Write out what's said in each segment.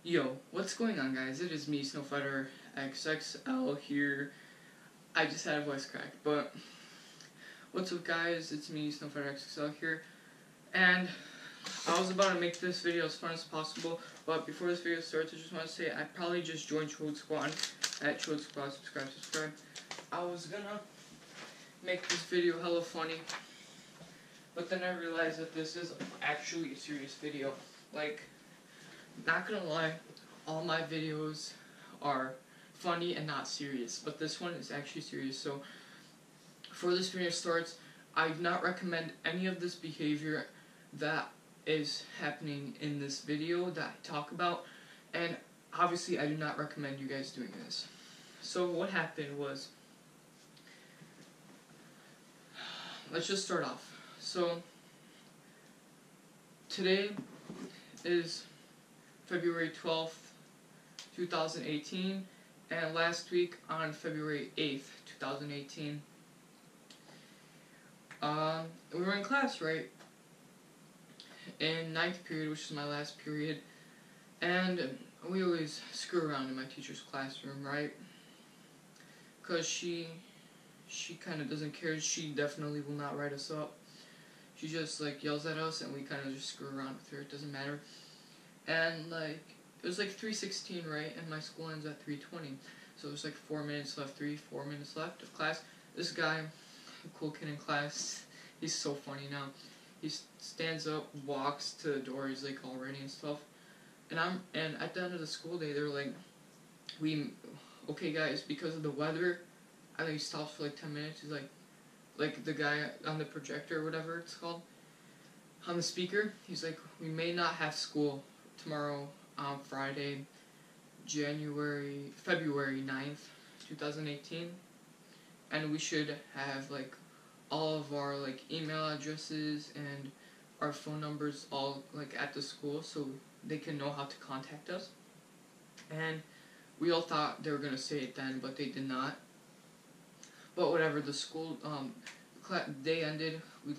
Yo, what's going on, guys? It is me, Snowfighter XXL here. I just had a voice crack, but what's up, guys? It's me, Snowfighter XXL here, and I was about to make this video as fun as possible, but before this video starts, I just want to say I probably just joined Chode Squad. At Chode Squad, subscribe. I was gonna make this video hella funny, but then I realized that this is actually a serious video. Like, not gonna lie, all my videos are funny and not serious, but this one is actually serious. So, before this video starts, I do not recommend any of this behavior that is happening in this video that I talk about, and obviously I do not recommend you guys doing this. So what happened was, let's just start off. So, today is February 12th, 2018, and last week on February 8th, 2018, we were in class, right? In 9th period, which is my last period, and we always screw around in my teacher's classroom, right? Because she kind of doesn't care. She definitely will not write us up. She just, like, yells at us, and we kind of just screw around with her. It doesn't matter. And, like, it was, like, 3:16, right? And my school ends at 3:20. So there's, like, 4 minutes left, 4 minutes left of class. This guy, a cool kid in class, he's so funny now. He stands up, walks to the door, he's, like, all ready and stuff. And at the end of the school day, they're like, okay, guys, because of the weather, I think he stops for, like, 10 minutes. He's like the guy on the projector or whatever it's called, on the speaker, he's like, we may not have school tomorrow on Friday, February 9th, 2018, and we should have, like, all of our, like, email addresses and our phone numbers all, like, at the school so they can know how to contact us. And we all thought they were going to say it then, but they did not. But whatever, the school day ended.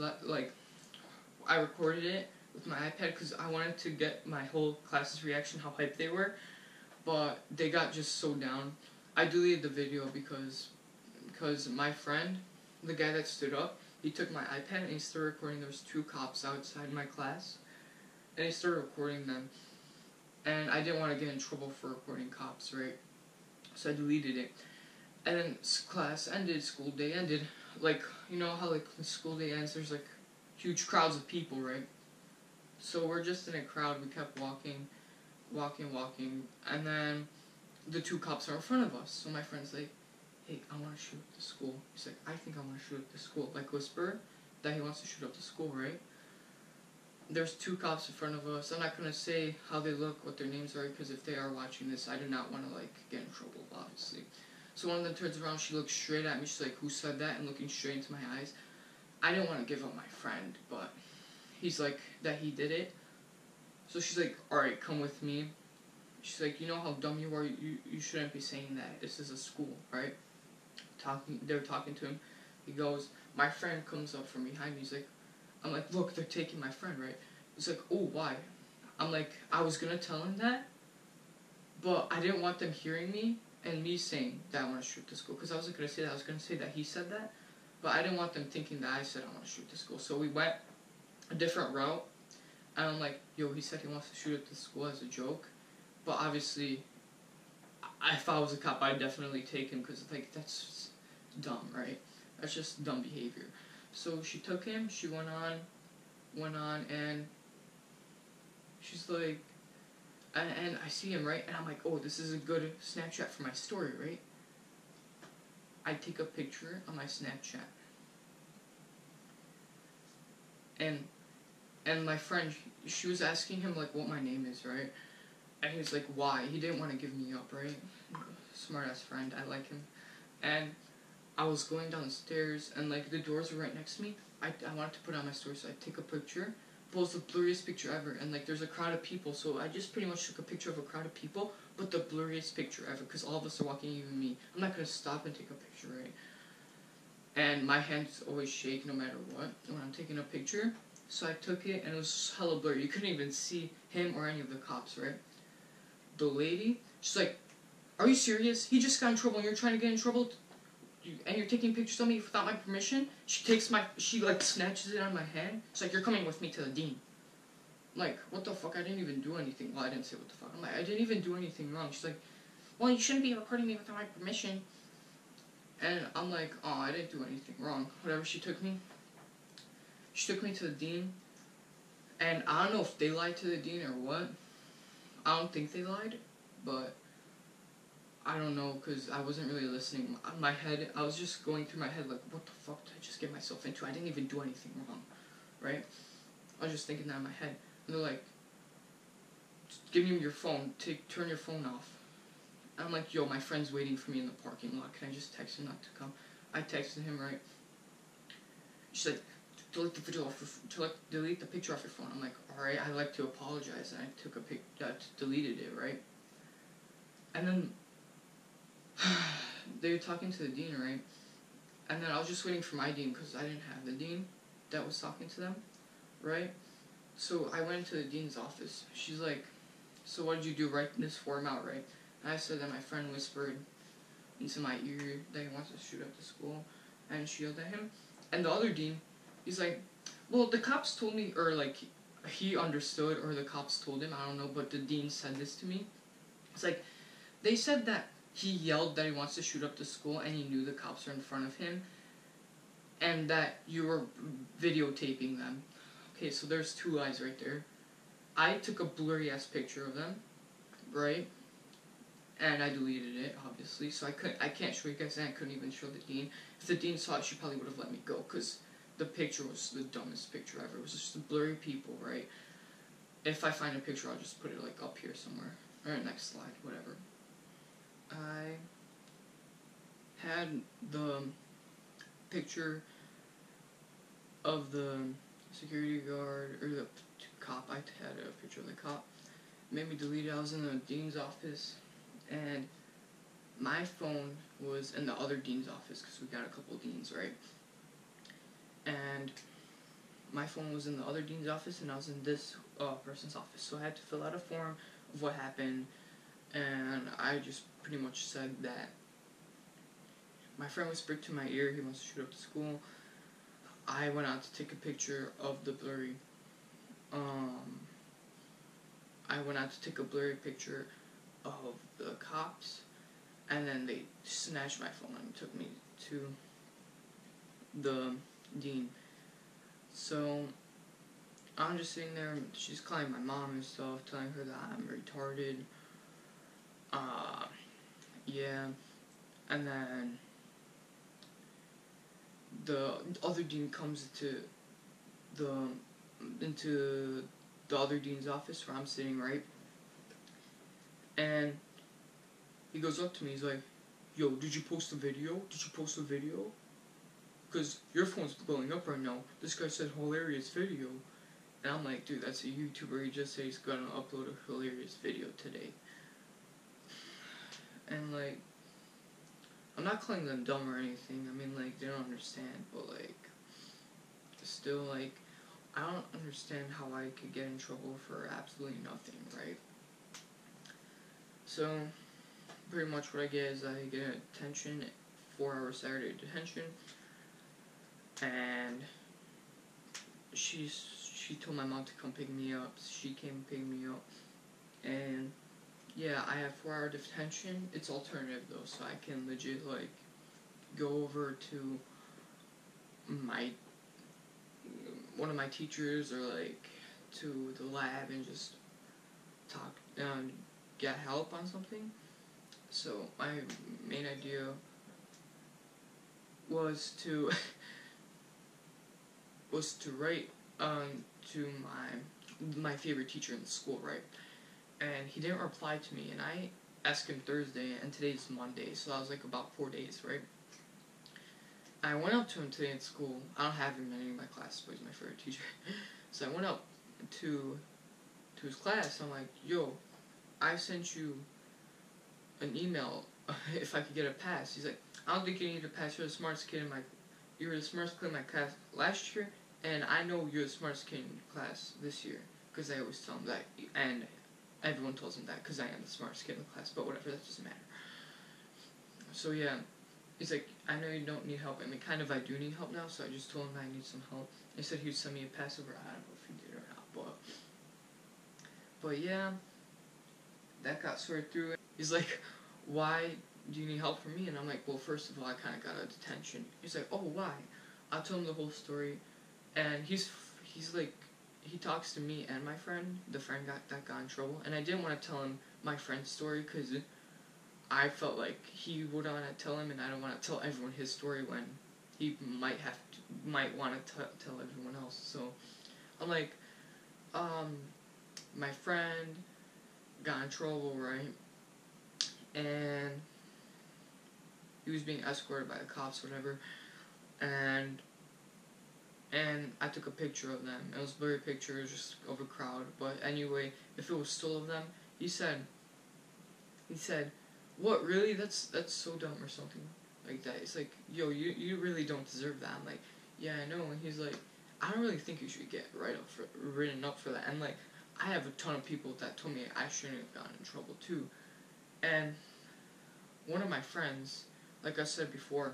I recorded it with my iPad because I wanted to get my whole class's reaction, how hyped they were. But they got just so down. I deleted the video because my friend, the guy that stood up, he took my iPad and he started recording. There was 2 cops outside my class, and he started recording them. And I didn't want to get in trouble for recording cops, right? So I deleted it. And then class ended, school day ended. Like, you know how, like, the school day ends, there's, like, huge crowds of people, right? So we're just in a crowd. We kept walking, and then the 2 cops are in front of us. So my friend's like, hey, I want to shoot up the school. He's like, I think I want to shoot up the school. Like, whisper that he wants to shoot up the school, right? There's 2 cops in front of us. I'm not going to say how they look, what their names are, because if they are watching this, I do not want to, like, get in trouble, obviously. So one of them turns around, she looks straight at me, she's like, who said that? And looking straight into my eyes. I didn't want to give up my friend, but he's like, that he did it. So she's like, alright, come with me. She's like, you know how dumb you are, you shouldn't be saying that. This is a school, right? They're talking to him. He goes, my friend comes up from behind me, he's like, I'm like, look, they're taking my friend, right? He's like, oh, why? I'm like, I was gonna tell him that, but I didn't want them hearing me and me saying that I want to shoot the school, because I wasn't going to say that. I was going to say that he said that, but I didn't want them thinking that I said I want to shoot the school. So we went a different route, and I'm like, yo, he said he wants to shoot at the school as a joke, but obviously, if I was a cop, I'd definitely take him, because, like, that's dumb, right? That's just dumb behavior. So she took him, she went on, and she's like, and I see him, right, and I'm like, oh, this is a good Snapchat for my story, right? I take a picture on my Snapchat. And my friend, she was asking him, like, what my name is, right? And he was like, why? He didn't want to give me up, right? Smart-ass friend, I like him. And I was going downstairs, and, like, the doors were right next to me. I wanted to put on my story, so I take a picture. But it was the blurriest picture ever, and, like, there's a crowd of people, so I just pretty much took a picture of a crowd of people, but the blurriest picture ever, because all of us are walking, even me. I'm not going to stop and take a picture, right? And my hands always shake no matter what when I'm taking a picture. So I took it, and it was hella blurry. You couldn't even see him or any of the cops, right? the lady, she's like, "Are you serious? He just got in trouble and you're trying to get in trouble? And you're taking pictures of me without my permission?" She like snatches it out of my hand. She's like, "You're coming with me to the dean." I'm like, what the fuck? I didn't even do anything. Well, I didn't say what the fuck. I'm like, I didn't even do anything wrong. She's like, "Well, you shouldn't be recording me without my permission." And I'm like, oh, I didn't do anything wrong. Whatever, she took me to the dean. And I don't know if they lied to the dean or what. I don't think they lied, but I don't know, because I wasn't really listening. My head, I was just going through my head like, what the fuck did I just get myself into? I didn't even do anything wrong, right? I was just thinking that in my head. And they're like, "Give me your phone. Turn your phone off." I'm like, "Yo, my friend's waiting for me in the parking lot. Can I just text him not to come?" I texted him, right? She's like, delete the picture off your phone. I'm like, alright, I'd like to apologize. And I took a deleted it, right? And then they were talking to the dean, right? And then I was just waiting for my dean because I didn't have the dean that was talking to them, right? So I went into the dean's office. She's like, "So what did you do? Write this form out, right?" And I said that my friend whispered into my ear that he wants to shoot up the school, and she yelled at him. And the other dean, he's like, "Well, the cops told me," or like, he understood, or the cops told him, I don't know, but the dean said this to me. It's like, they said that he yelled that he wants to shoot up the school, and he knew the cops were in front of him, and that you were videotaping them. Okay, so there's two lies right there. I took a blurry-ass picture of them, right? And I deleted it, obviously, so I can't show you guys, and I couldn't even show the dean. If the dean saw it, she probably would have let me go, because the picture was the dumbest picture ever. It was just the blurry people, right? If I find a picture, I'll just put it, like, up here somewhere. Or next slide, whatever. I had the picture of the security guard, or the cop. I had a picture of the cop. It made me delete it. I was in the dean's office, and my phone was in the other dean's office, because we got a couple deans, right? And my phone was in the other dean's office, and I was in this person's office. So I had to fill out a form of what happened, and I just pretty much said that my friend whispered to my ear he wants to shoot up the school. I went out to take a picture of the blurry. I went out to take a blurry picture of the cops, and then they snatched my phone and took me to the dean. So I'm just sitting there, she's calling my mom and stuff, telling her that I'm retarded. Yeah. And then the other dean comes into the other dean's office where I'm sitting, right? And he goes up to me, he's like, "Yo, did you post a video? Did you post a video? Because your phone's blowing up right now. This guy said hilarious video." And I'm like, dude, that's a YouTuber. He just said he's gonna upload a hilarious video today. And like, I'm not calling them dumb or anything. I mean, like, they don't understand, but like, still, like, I don't understand how I could get in trouble for absolutely nothing, right? So, pretty much what I get is I get a detention, 4-hour Saturday detention, and she told my mom to come pick me up. She came and picked me up, and yeah, I have 4-hour detention. It's alternative though, so I can legit like go over to one of my teachers, or like to the lab, and just talk and get help on something. So my main idea was to write to my favorite teacher in the school, right? And he didn't reply to me, and I asked him Thursday, and today's Monday, so that was like about 4 days, right? I went up to him today in school. I don't have him in any of my classes, but he's my favorite teacher. So I went up to his class. I'm like, "Yo, I sent you an email if I could get a pass." He's like, "I don't think you need a pass. You're the smartest kid in my class last year, and I know you're the smartest kid in class this year." Because I always tell him that, and everyone tells him that because I am the smartest kid in the class, but whatever, that doesn't matter. So yeah, he's like, I know you don't need help. I mean, kind of I do need help now, so I just told him I need some help. He said he would send me a password. I don't know if he did or not, but yeah, that got sorted through. He's like, why do you need help from me? And I'm like, well, first of all, I kind of got out of detention. He's like, oh, why? I told him the whole story, and he's like, he talks to me and my friend, the friend that got in trouble, and I didn't want to tell him my friend's story because I felt like he would want to tell him, and I don't want to tell everyone his story when he might want to tell everyone else. So I'm like, my friend got in trouble, right? And he was being escorted by the cops, whatever, and I took a picture of them. It was a blurry picture, it was just of a crowd, but anyway, if it was still of them, he said, what, really? That's so dumb, or something like that. It's like, yo, you really don't deserve that. I'm like, yeah, I know. And he's like, I don't really think you should get written up for that. And like, I have a ton of people that told me I shouldn't have gotten in trouble too. And one of my friends, like I said before,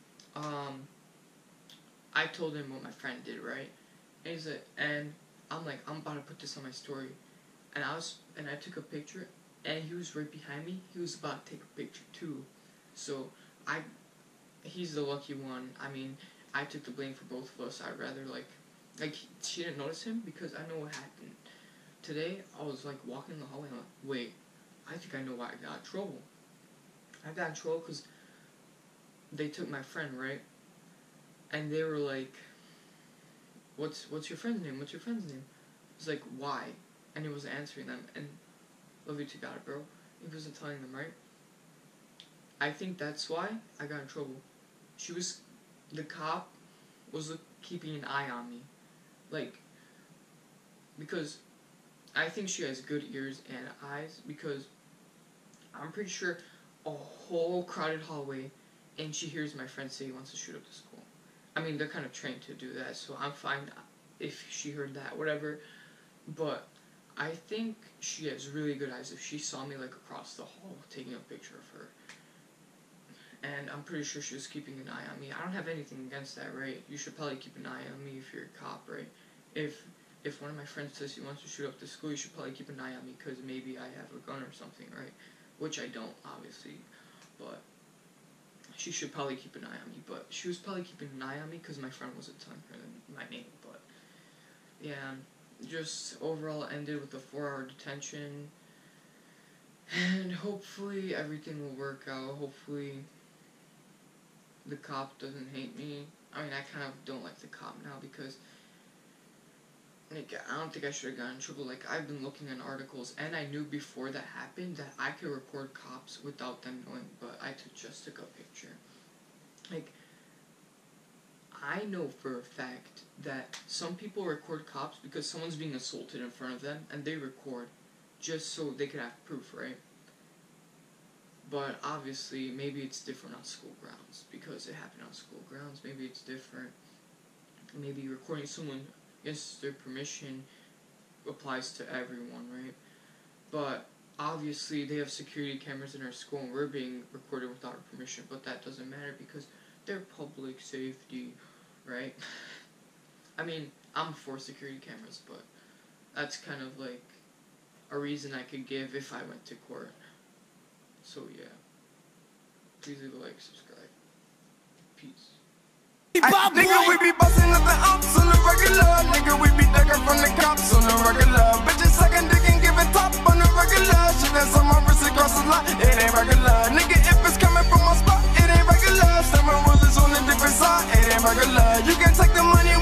I told him what my friend did, right? And he's like, and I'm like, I'm about to put this on my story, and I took a picture, and he was right behind me. He was about to take a picture too, so he's the lucky one. I mean, I took the blame for both of us. I'd rather like she didn't notice him because I know what happened. Today, I was like walking in the hallway, and I'm like, wait, I think I know why I got in trouble. I got in trouble because they took my friend, right? And they were like, what's your friend's name? What's your friend's name? I was like, why? And he wasn't answering them. And love you to God, bro. He wasn't telling them, right? I think that's why I got in trouble. The cop was keeping an eye on me. Like, because I think she has good ears and eyes, because I'm pretty sure a whole crowded hallway, and she hears my friend say he wants to shoot up the school. I mean, they're kind of trained to do that, so I'm fine if she heard that, whatever. But I think she has really good eyes if she saw me, like, across the hall taking a picture of her. And I'm pretty sure she was keeping an eye on me. I don't have anything against that, right? You should probably keep an eye on me if you're a cop, right? If one of my friends says he wants to shoot up the school, you should probably keep an eye on me because maybe I have a gun or something, right? Which I don't, obviously, but she should probably keep an eye on me. But she was probably keeping an eye on me because my friend wasn't telling her my name. But yeah, just overall ended with a 4-hour detention, and hopefully everything will work out. Hopefully the cop doesn't hate me. I mean, I kind of don't like the cop now because, like, I don't think I should have gotten in trouble. Like, I've been looking at articles, and I knew before that happened that I could record cops without them knowing, but I just took a picture. Like, I know for a fact that some people record cops because someone's being assaulted in front of them, and they record just so they could have proof, right? But obviously, maybe it's different on school grounds because it happened on school grounds. Maybe it's different. Maybe recording someone against their permission applies to everyone, right? But obviously, they have security cameras in our school, and we're being recorded without our permission. But that doesn't matter because they're public safety, right? I mean, I'm for security cameras, but that's kind of like a reason I could give if I went to court. So yeah, please leave a like, subscribe. Peace. Nigga, we be bustin' up the ops on the regular. Nigga, we be ducking from the cops on the regular. Bitches sucking dick and giving top on the regular. Shit that's on my wrist across the line, it ain't regular. Nigga, if it's coming from my spot, it ain't regular. Seven rulers on a different side, it ain't regular. You can take the money